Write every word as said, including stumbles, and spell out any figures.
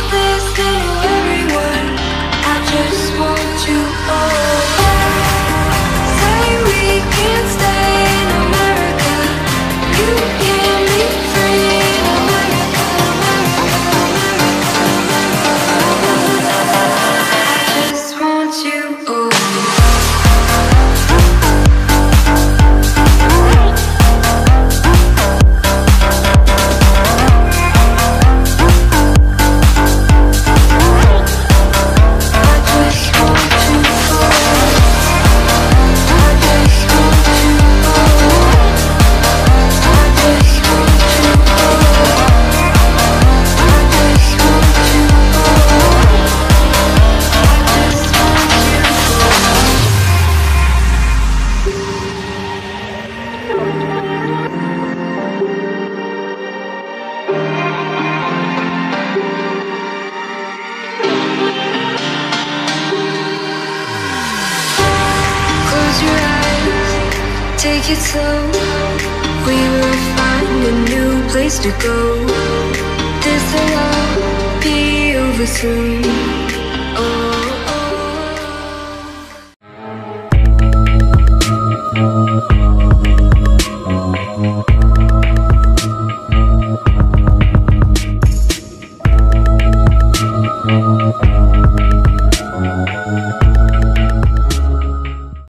listening to everyone. I just want you all. Say we can stay in America. You can be free in America, America, America. I just want you all. Take it slow, we will find a new place to go. This'll all be over soon. Oh, oh.